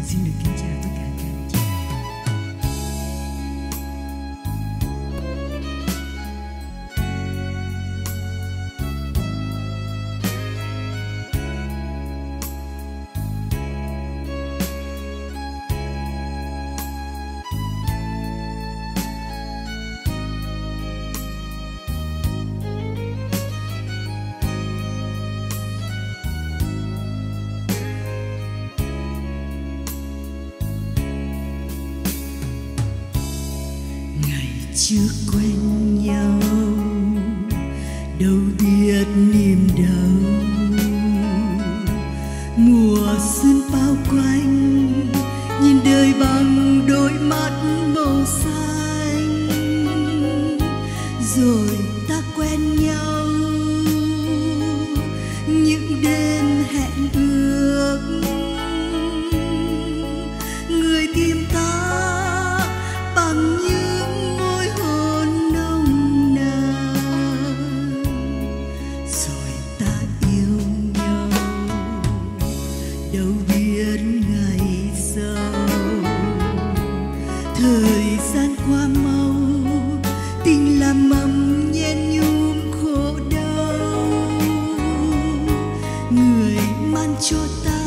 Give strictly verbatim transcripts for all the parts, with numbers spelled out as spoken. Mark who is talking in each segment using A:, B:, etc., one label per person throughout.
A: Xin được kính chào tất cả các anh chị. Chưa quen nhau đâu biết niềm đau, mùa xuân bao quanh nhìn đời bằng đôi mắt màu xanh, rồi ta quen nhau những đêm hẹn ước, người tìm ta bằng những đâu biết ngày sau. Thời gian qua mau, tình làm mầm nhen nhúm khổ đau, người mang cho ta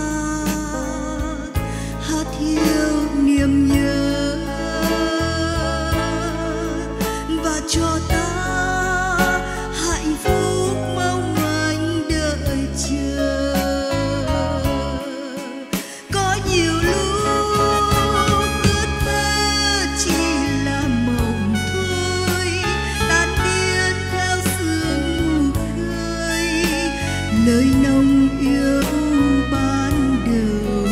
A: hát hiu niềm nhớ và cho ta hạnh phúc mong manh đợi chờ. Lời nồng yêu ban đầu,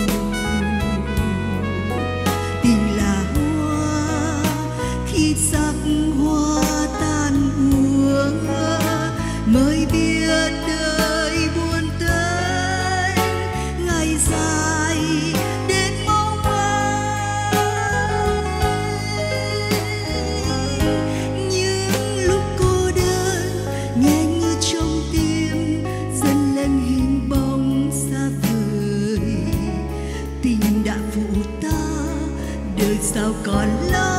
A: tình là hoa khi sắc hoa tan úa, mới biết đời buồn tênh ngày dài đến mong manh. Những lúc cô đơn nghe như trong tim hình bóng xa vời, tình đã phụ ta đời sao còn lo.